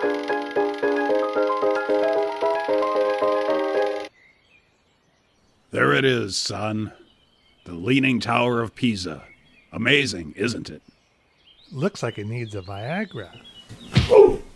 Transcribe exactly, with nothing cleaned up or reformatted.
There it is, son. The Leaning Tower of Pisa. Amazing, isn't it? Looks like it needs a Viagra. Oh!